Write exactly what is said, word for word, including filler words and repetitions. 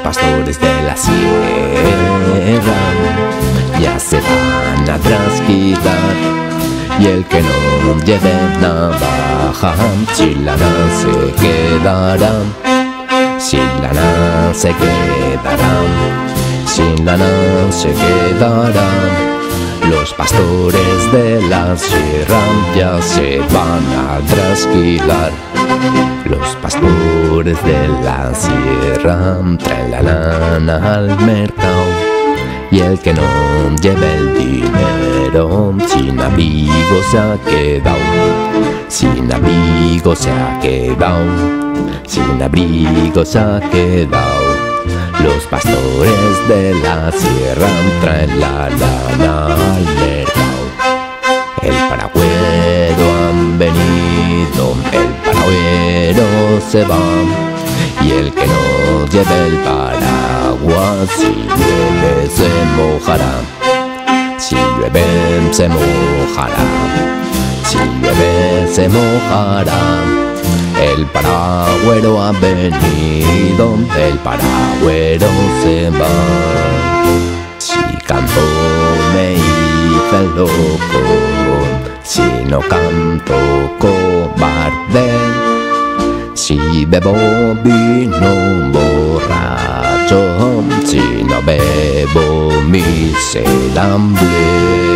pastores de la sierra ya se van a trasquilar, y el que no lleve navaja, sin lana se quedará, sin lana se quedará, sin lana se quedará. Los pastores de la sierra ya se van a trasquilar. Los pastores de la sierra traen la lana al mercado, y el que no lleve el dinero sin abrigo se ha quedado, sin abrigo se ha quedado, sin abrigo se ha quedado. Los pastores de la sierra traen la lana al mercado. El paragüero han venido, el paragüero se va, y el que no lleve el paraguas, si llueve se mojará, si llueve se mojará, si llueve se mojará. El paragüero ha venido, el paragüero se va. Si canto me hice loco, si no canto cobarde, si bebo vino borracho, si no bebo miserable.